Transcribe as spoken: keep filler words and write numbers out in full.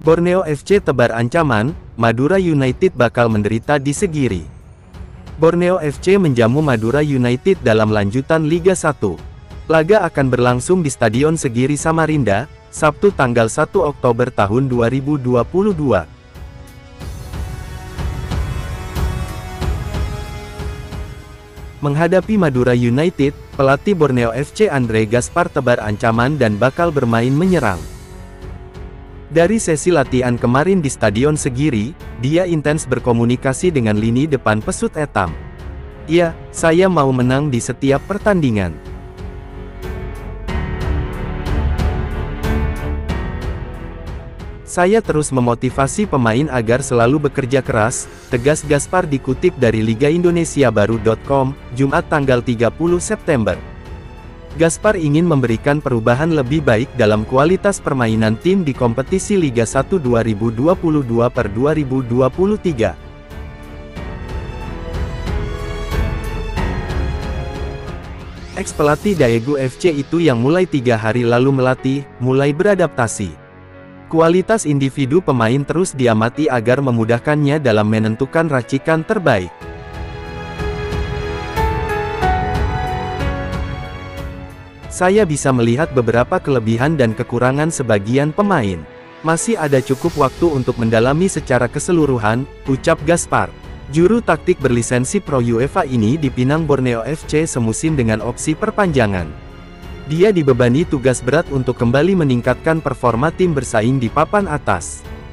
Borneo F C tebar ancaman, Madura United bakal menderita di Segiri. Borneo F C menjamu Madura United dalam lanjutan Liga satu. Laga akan berlangsung di Stadion Segiri Samarinda, Sabtu tanggal satu Oktober tahun dua ribu dua puluh dua. Menghadapi Madura United, pelatih Borneo F C Andre Gaspar tebar ancaman dan bakal bermain menyerang. Dari sesi latihan kemarin di Stadion Segiri, dia intens berkomunikasi dengan lini depan pesut etam. "Ya, saya mau menang di setiap pertandingan. Saya terus memotivasi pemain agar selalu bekerja keras," tegas Gaspar dikutip dari liga indonesia baru titik com, Jumat tanggal tiga puluh September. Gaspar ingin memberikan perubahan lebih baik dalam kualitas permainan tim di kompetisi Liga satu dua ribu dua puluh dua per dua ribu dua puluh tiga. Ex-pelatih Daegu F C itu yang mulai tiga hari lalu melatih, mulai beradaptasi. Kualitas individu pemain terus diamati agar memudahkannya dalam menentukan racikan terbaik. "Saya bisa melihat beberapa kelebihan dan kekurangan sebagian pemain. Masih ada cukup waktu untuk mendalami secara keseluruhan," ucap Gaspar. Juru taktik berlisensi Pro UEFA ini dipinang Borneo F C semusim dengan opsi perpanjangan. Dia dibebani tugas berat untuk kembali meningkatkan performa tim bersaing di papan atas.